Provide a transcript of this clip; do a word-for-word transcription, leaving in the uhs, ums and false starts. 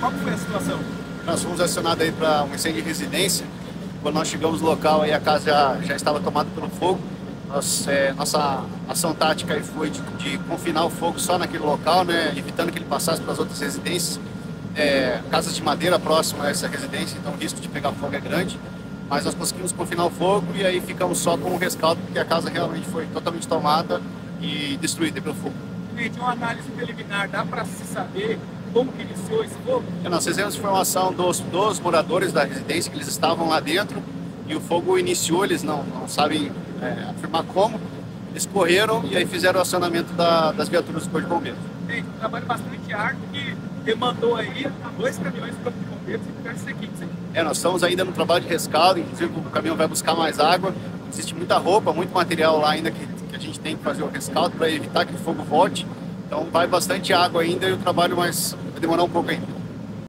Qual que foi a situação? Nós fomos acionados aí para um incêndio de residência. Quando nós chegamos no local, aí a casa já, já estava tomada pelo fogo. Nós, é, nossa ação tática aí foi de, de confinar o fogo só naquele local, né, evitando que ele passasse para as outras residências. É, casas de madeira próximas a essa residência, então o risco de pegar fogo é grande. Mas nós conseguimos confinar o fogo e aí ficamos só com o rescaldo, porque a casa realmente foi totalmente tomada e destruída pelo fogo. Gente, uma análise preliminar, dá para se saber como que iniciou esse fogo? E nós fizemos informação dos, dos moradores da residência, que eles estavam lá dentro, e o fogo iniciou, eles não, não sabem é, afirmar como, eles correram e aí fizeram o acionamento da, das viaturas do Corpo de Bombeiros. Gente, um trabalho bastante árduo que demandou aí dois caminhões do Corpo de Bombeiros e diversas equipes aqui. É, nós estamos ainda no trabalho de rescaldo, inclusive o caminhão vai buscar mais água, existe muita roupa, muito material lá ainda que, que a gente tem que fazer o rescaldo para evitar que o fogo volte, então vai bastante água ainda e o trabalho mais, vai demorar um pouco ainda.